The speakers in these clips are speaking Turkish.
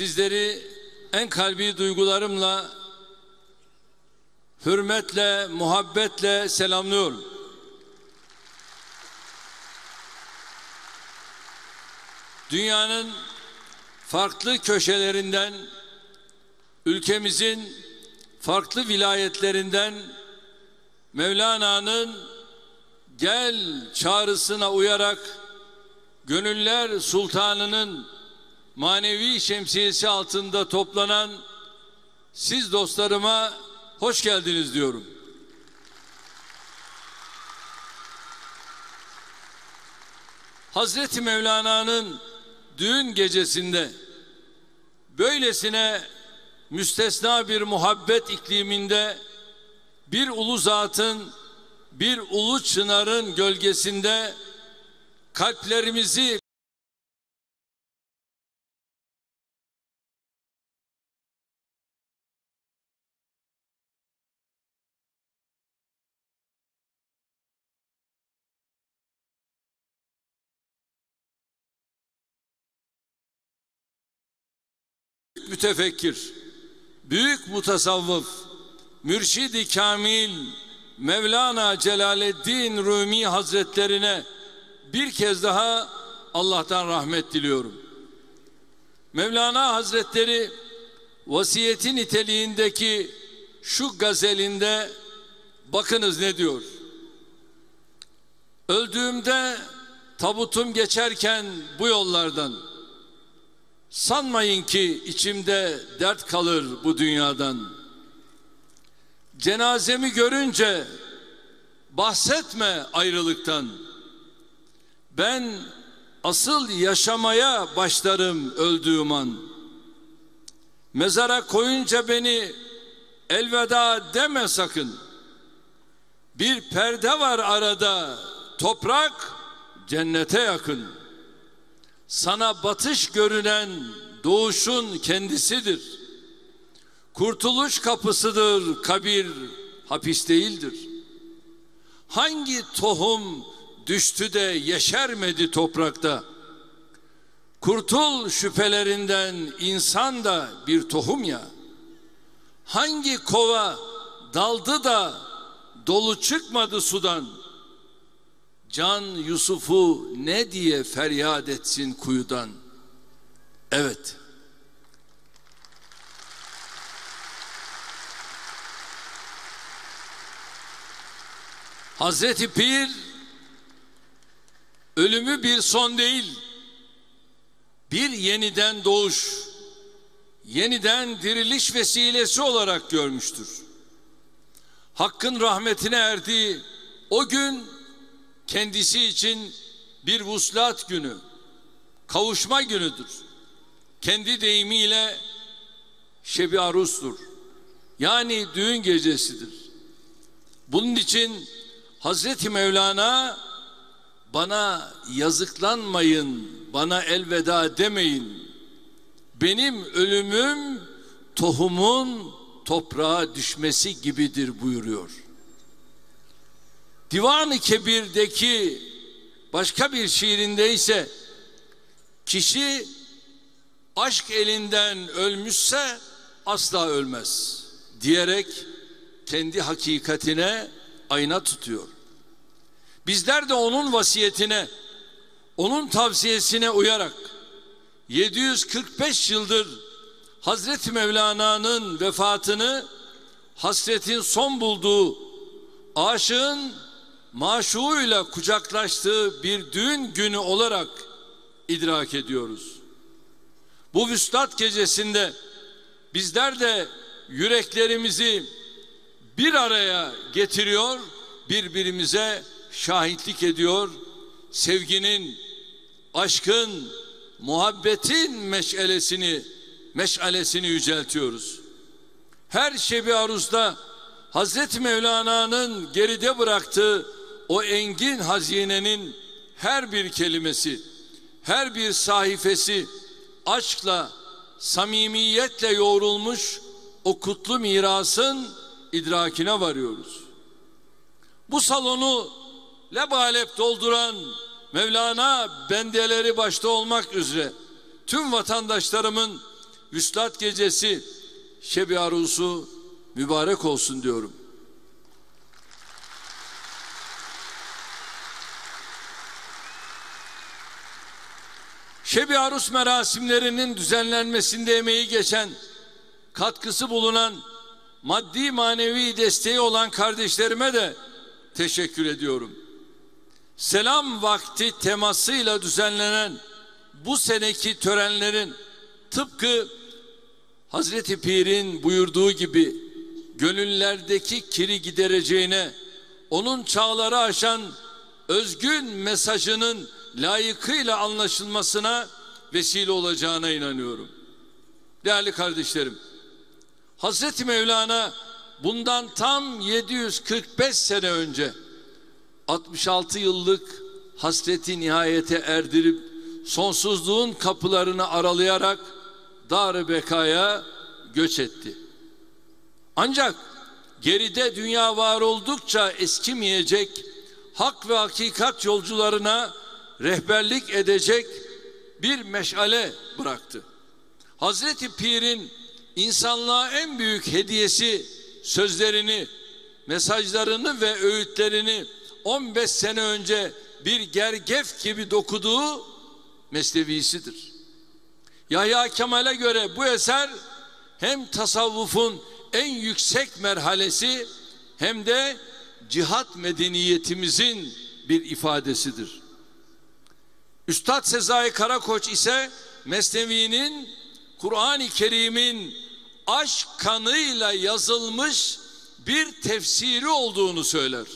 Sizleri en kalbi duygularımla, hürmetle, muhabbetle selamlıyorum. Dünyanın farklı köşelerinden, ülkemizin farklı vilayetlerinden Mevlana'nın gel çağrısına uyarak Gönüller Sultanı'nın manevi şemsiyesi altında toplanan siz dostlarıma hoş geldiniz diyorum. Hazreti Mevlana'nın düğün gecesinde böylesine müstesna bir muhabbet ikliminde bir ulu zatın, bir ulu çınarın gölgesinde kalplerimizi mütefekkir, büyük mutasavvıf, mürşid-i kamil Mevlana Celaleddin Rumi Hazretlerine bir kez daha Allah'tan rahmet diliyorum. Mevlana Hazretleri vasiyeti niteliğindeki şu gazelinde bakınız ne diyor? Öldüğümde tabutum geçerken bu yollardan, sanmayın ki içimde dert kalır bu dünyadan. Cenazemi görünce bahsetme ayrılıktan. Ben asıl yaşamaya başlarım öldüğüm an. Mezara koyunca beni elveda deme sakın. Bir perde var arada, toprak cennete yakın. Sana batış görünen doğuşun kendisidir. Kurtuluş kapısıdır kabir, hapis değildir. Hangi tohum düştü de yeşermedi toprakta? Kurtul şüphelerinden, insan da bir tohum ya. Hangi kova daldı da dolu çıkmadı sudan? Can Yusuf'u ne diye feryat etsin kuyudan? Evet. Hazreti Pir ölümü bir son değil, bir yeniden doğuş, yeniden diriliş vesilesi olarak görmüştür. Hakkın rahmetine erdiği o gün kendisi için bir vuslat günü, kavuşma günüdür. Kendi deyimiyle şebi arustur. Yani düğün gecesidir. Bunun için Hazreti Mevlana bana yazıklanmayın, bana elveda demeyin. Benim ölümüm tohumun toprağa düşmesi gibidir buyuruyor. Divan-ı Kebir'deki başka bir şiirinde ise kişi aşk elinden ölmüşse asla ölmez diyerek kendi hakikatine ayna tutuyor. Bizler de onun vasiyetine, onun tavsiyesine uyarak 745 yıldır Hazreti Mevlana'nın vefatını hasretin son bulduğu, aşığın maşuğuyla kucaklaştığı bir düğün günü olarak idrak ediyoruz. Bu vüslat gecesinde bizler de yüreklerimizi bir araya getiriyor, birbirimize şahitlik ediyor, sevginin, aşkın, muhabbetin meşalesini yüceltiyoruz. Her şebi aruzda Hazreti Mevlana'nın geride bıraktığı o engin hazinenin her bir kelimesi, her bir sayfası aşkla, samimiyetle yoğrulmuş o kutlu mirasın idrakine varıyoruz. Bu salonu lebalep dolduran Mevlana bendeleri başta olmak üzere tüm vatandaşlarımın Vüslat gecesi, Şebi Arusu mübarek olsun diyorum. Şebi Arus merasimlerinin düzenlenmesinde emeği geçen, katkısı bulunan, maddi manevi desteği olan kardeşlerime de teşekkür ediyorum. Selam vakti temasıyla düzenlenen bu seneki törenlerin tıpkı Hazreti Pir'in buyurduğu gibi gönüllerdeki kiri gidereceğine, onun çağları aşan özgün mesajının layıkıyla anlaşılmasına vesile olacağına inanıyorum. Değerli kardeşlerim, Hazreti Mevlana bundan tam 745 sene önce 66 yıllık hasreti nihayete erdirip sonsuzluğun kapılarını aralayarak dar-ı bekaya göç etti. Ancak geride dünya var oldukça eskimeyecek, hak ve hakikat yolcularına rehberlik edecek bir meşale bıraktı. Hazreti Pir'in insanlığa en büyük hediyesi sözlerini, mesajlarını ve öğütlerini 15 sene önce bir gergef gibi dokuduğu mesnevisidir. Yahya Kemal'e göre bu eser hem tasavvufun en yüksek merhalesi hem de cihat medeniyetimizin bir ifadesidir. Üstad Sezai Karakoç ise Mesnevi'nin Kur'an-ı Kerim'in aşk kanıyla yazılmış bir tefsiri olduğunu söyler.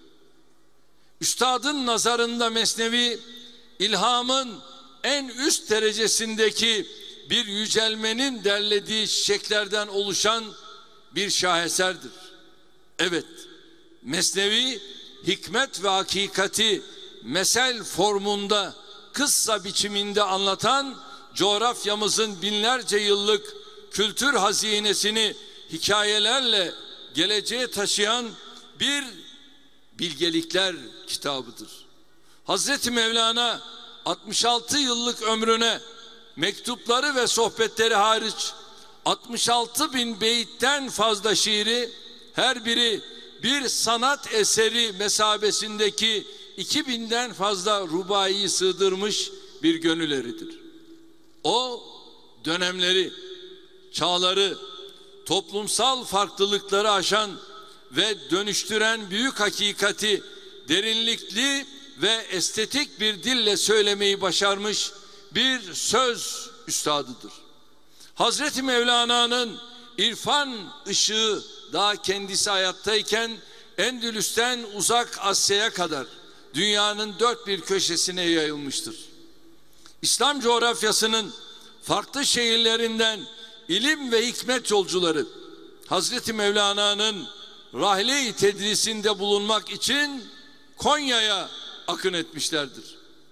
Üstadın nazarında Mesnevi, ilhamın en üst derecesindeki bir yücelmenin derlediği çiçeklerden oluşan bir şaheserdir. Evet, Mesnevi hikmet ve hakikati mesel formunda, kıssa biçiminde anlatan, coğrafyamızın binlerce yıllık kültür hazinesini hikayelerle geleceğe taşıyan bir bilgelikler kitabıdır. Hazreti Mevlana 66 yıllık ömrüne mektupları ve sohbetleri hariç 66 bin beyitten fazla şiiri, her biri bir sanat eseri mesabesindeki 2000'den fazla rubayı sığdırmış bir gönül eridir. O dönemleri, çağları, toplumsal farklılıkları aşan ve dönüştüren büyük hakikati derinlikli ve estetik bir dille söylemeyi başarmış bir söz üstadıdır. Hazreti Mevlana'nın irfan ışığı daha kendisi hayattayken Endülüs'ten uzak Asya'ya kadar dünyanın dört bir köşesine yayılmıştır. İslam coğrafyasının farklı şehirlerinden ilim ve hikmet yolcuları Hazreti Mevlana'nın rahle-i tedrisinde bulunmak için Konya'ya akın etmişlerdir.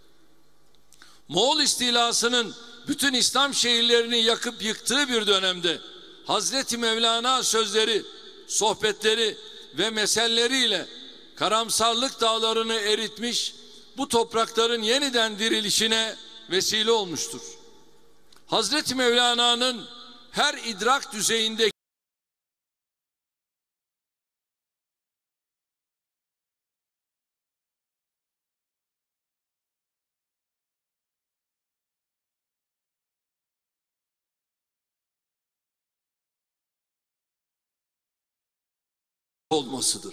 Moğol istilasının bütün İslam şehirlerini yakıp yıktığı bir dönemde Hazreti Mevlana sözleri, sohbetleri ve meselleriyle karamsarlık dağlarını eritmiş, bu toprakların yeniden dirilişine vesile olmuştur. Hazreti Mevlana'nın her idrak düzeyinde olmasıdır.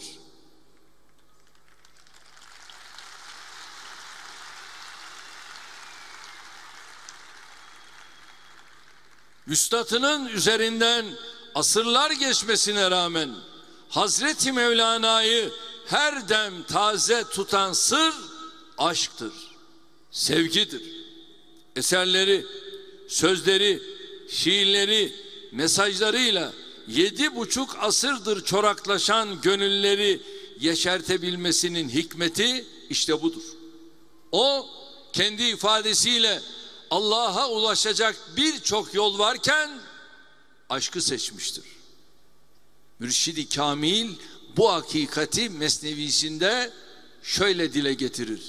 Üstadının üzerinden asırlar geçmesine rağmen Hazreti Mevlana'yı her dem taze tutan sır aşktır, sevgidir. Eserleri, sözleri, şiirleri, mesajlarıyla 7,5 asırdır çoraklaşan gönülleri yeşertebilmesinin hikmeti işte budur. O kendi ifadesiyle Allah'a ulaşacak birçok yol varken aşkı seçmiştir. Mürşid-i Kamil bu hakikati mesnevisinde şöyle dile getirir: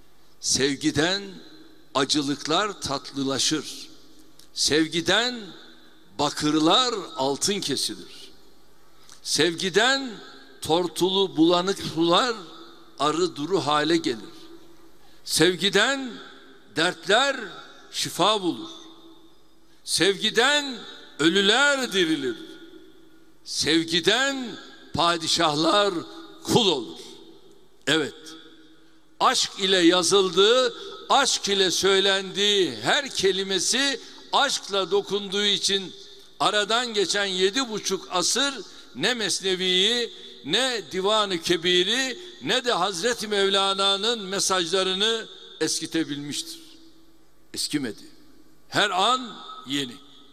sevgiden acılıklar tatlılaşır, sevgiden bakırlar altın kesilir. Sevgiden tortulu bulanık sular arı duru hale gelir. Sevgiden dertler şifa bulur. Sevgiden ölüler dirilir. Sevgiden padişahlar kul olur. Evet, aşk ile yazıldığı, aşk ile söylendiği her kelimesi aşkla dokunduğu için aradan geçen 7,5 asır ne Mesnevi'yi, ne Divan-ı Kebir'i, ne de Hazreti Mevlana'nın mesajlarını eskitebilmiştir. Eskimedi. Her an yeni.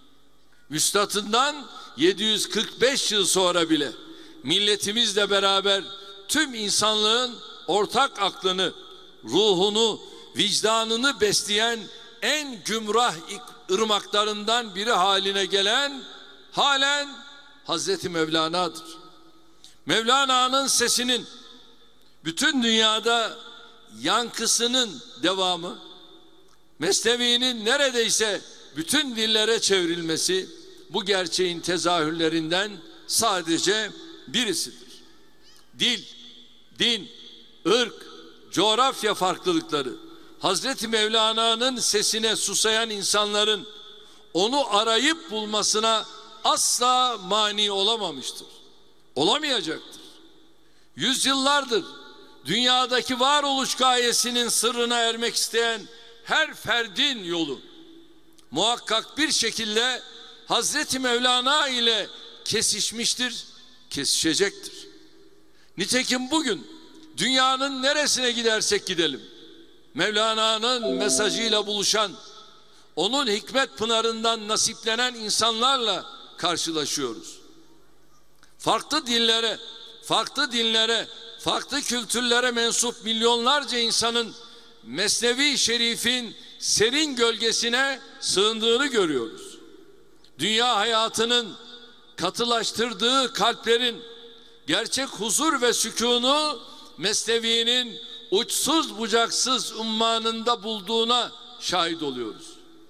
Üstadından 745 yıl sonra bile milletimizle beraber tüm insanlığın ortak aklını, ruhunu, vicdanını besleyen en gümrah ırmaklarından biri haline gelen halen Hazreti Mevlana'dır. Mevlana'nın sesinin bütün dünyada yankısının devamı, Mesnevi'nin neredeyse bütün dillere çevrilmesi bu gerçeğin tezahürlerinden sadece birisidir. Dil, din, ırk, coğrafya farklılıkları Hazreti Mevlana'nın sesine susayan insanların onu arayıp bulmasına asla mani olamamıştır. Olamayacaktır. Yüzyıllardır dünyadaki varoluş gayesinin sırrına ermek isteyen her ferdin yolu muhakkak bir şekilde Hazreti Mevlana ile kesişmiştir, kesişecektir. Nitekim bugün dünyanın neresine gidersek gidelim, Mevlana'nın mesajıyla buluşan, onun hikmet pınarından nasiplenen insanlarla karşılaşıyoruz. Farklı dillere, farklı dinlere, farklı kültürlere mensup milyonlarca insanın Mesnevi Şerif'in serin gölgesine sığındığını görüyoruz. Dünya hayatının katılaştırdığı kalplerin gerçek huzur ve sükûnu Mesnevi'nin uçsuz bucaksız ummanında bulduğuna şahit oluyoruz.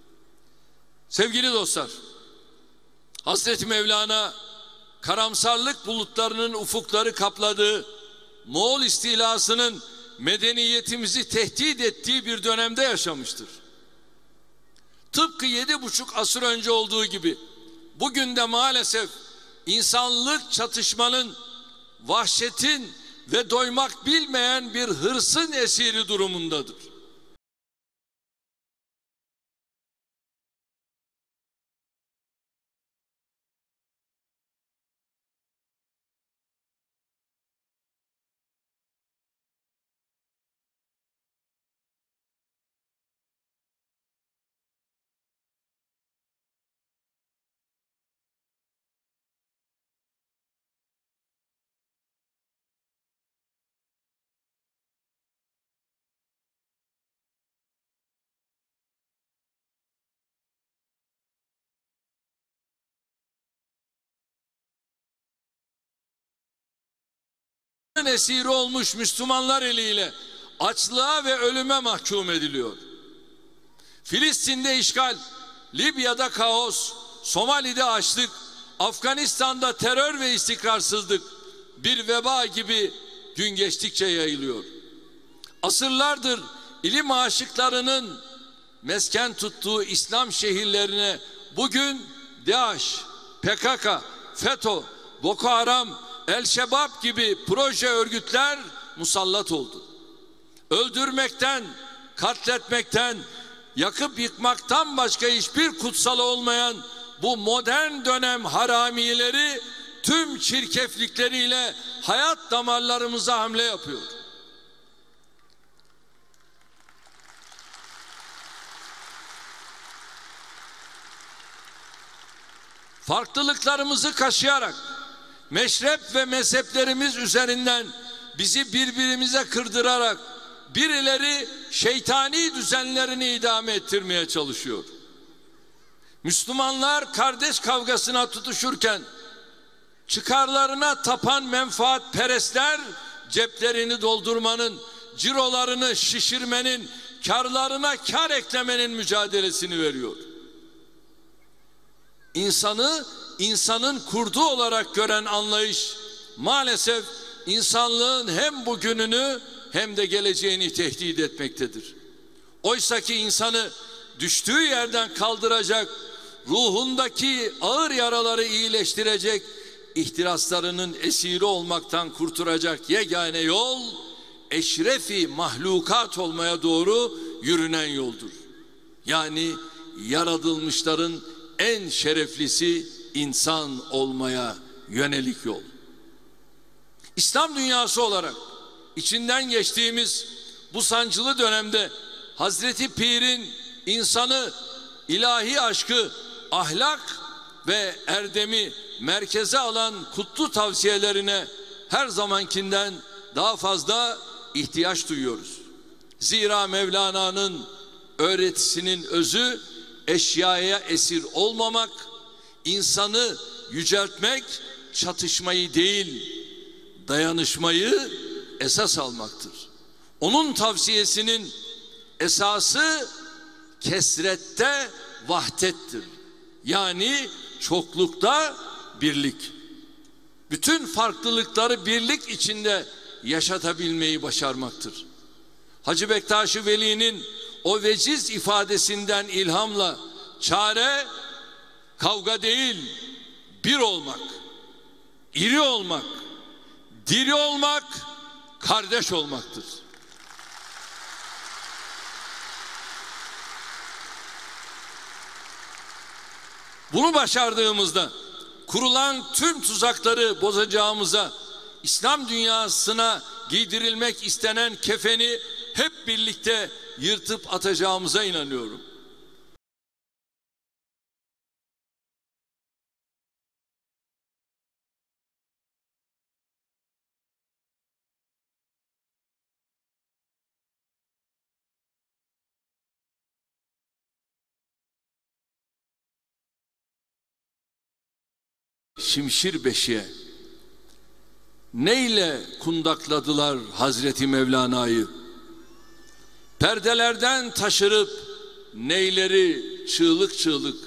Sevgili dostlar, Hazreti Mevlana karamsarlık bulutlarının ufukları kapladığı, Moğol istilasının medeniyetimizi tehdit ettiği bir dönemde yaşamıştır. Tıpkı 7,5 asır önce olduğu gibi bugün de maalesef insanlık çatışmanın, vahşetin ve doymak bilmeyen bir hırsın esiri durumundadır. Esiri olmuş Müslümanlar eliyle açlığa ve ölüme mahkum ediliyor. Filistin'de işgal, Libya'da kaos, Somali'de açlık, Afganistan'da terör ve istikrarsızlık bir veba gibi gün geçtikçe yayılıyor. Asırlardır ilim aşıklarının mesken tuttuğu İslam şehirlerine bugün DAEŞ, PKK, FETÖ, Boko Haram, El-Şebab gibi proje örgütler musallat oldu. Öldürmekten, katletmekten, yakıp yıkmaktan başka hiçbir kutsalı olmayan bu modern dönem haramileri tüm çirkeflikleriyle hayat damarlarımıza hamle yapıyor. Farklılıklarımızı kaşıyarak meşrep ve mezheplerimiz üzerinden bizi birbirimize kırdırarak birileri şeytani düzenlerini idame ettirmeye çalışıyor. Müslümanlar kardeş kavgasına tutuşurken çıkarlarına tapan menfaatperestler ceplerini doldurmanın, cirolarını şişirmenin, karlarına kar eklemenin mücadelesini veriyor. İnsanı insanın kurdu olarak gören anlayış maalesef insanlığın hem bugününü hem de geleceğini tehdit etmektedir. Oysaki insanı düştüğü yerden kaldıracak, ruhundaki ağır yaraları iyileştirecek, ihtiraslarının esiri olmaktan kurtaracak yegane yol, eşrefi mahlukat olmaya doğru yürünen yoldur. Yani yaratılmışların en şereflisi insan olmaya yönelik yol. İslam dünyası olarak içinden geçtiğimiz bu sancılı dönemde Hazreti Pir'in insanı, ilahi aşkı, ahlak ve erdemi merkeze alan kutlu tavsiyelerine her zamankinden daha fazla ihtiyaç duyuyoruz. Zira Mevlana'nın öğretisinin özü eşyaya esir olmamak, insanı yüceltmek, çatışmayı değil, dayanışmayı esas almaktır. Onun tavsiyesinin esası kesrette vahdettir. Yani çoklukta birlik. Bütün farklılıkları birlik içinde yaşatabilmeyi başarmaktır. Hacı Bektaş-ı Veli'nin o veciz ifadesinden ilhamla çare kavga değil, bir olmak, iri olmak, diri olmak, kardeş olmaktır. Bunu başardığımızda kurulan tüm tuzakları bozacağımıza, İslam dünyasına giydirilmek istenen kefeni hep birlikte yırtıp atacağımıza inanıyorum. Şimşir beşiğe neyle kundakladılar Hazreti Mevlana'yı? Perdelerden taşırıp neyleri çığlık çığlık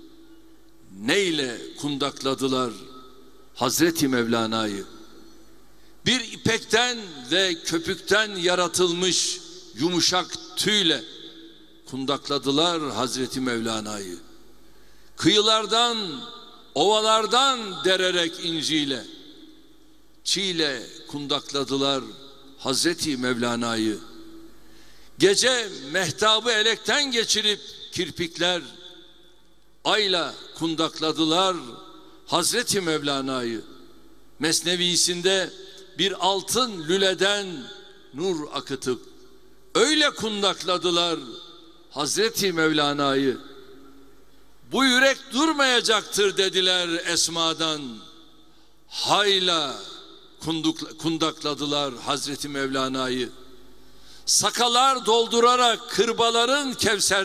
neyle kundakladılar Hazreti Mevlana'yı? Bir ipekten ve köpükten yaratılmış yumuşak tüyle kundakladılar Hazreti Mevlana'yı. Kıyılardan, ovalardan dererek inciyle, çiğle kundakladılar Hazreti Mevlana'yı. Gece mehtabı elekten geçirip kirpikler, ayla kundakladılar Hazreti Mevlana'yı. Mesnevisinde bir altın lüleden nur akıtıp öyle kundakladılar Hazreti Mevlana'yı. Bu yürek durmayacaktır dediler esmadan. Hayla kundakladılar Hazreti Mevlana'yı. Sakalar doldurarak kırbaların Kevser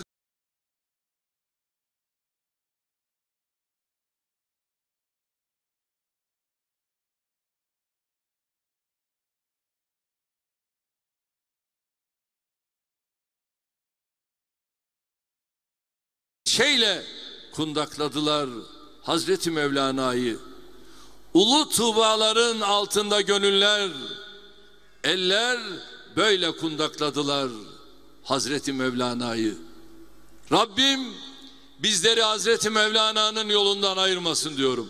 kundakladılar Hazreti Mevlana'yı. Ulu tuğbaların altında gönüller, eller böyle kundakladılar Hazreti Mevlana'yı. Rabbim bizleri Hazreti Mevlana'nın yolundan ayırmasın diyorum.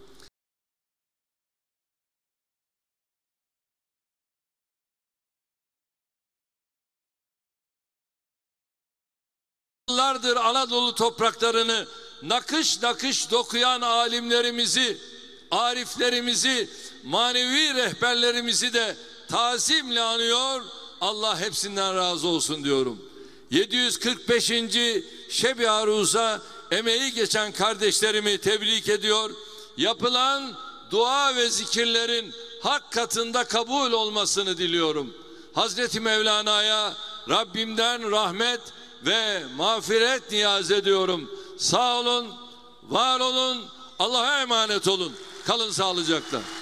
Yıllardır Anadolu topraklarını nakış nakış dokuyan alimlerimizi, ariflerimizi, manevi rehberlerimizi de tazimle anıyor. Allah hepsinden razı olsun diyorum. 745. Şeb-i Aruz'a emeği geçen kardeşlerimi tebrik ediyor. Yapılan dua ve zikirlerin hak katında kabul olmasını diliyorum. Hazreti Mevlana'ya Rabbimden rahmet ve mağfiret niyaz ediyorum. Sağ olun, var olun, Allah'a emanet olun. Kalın sağlıcakla.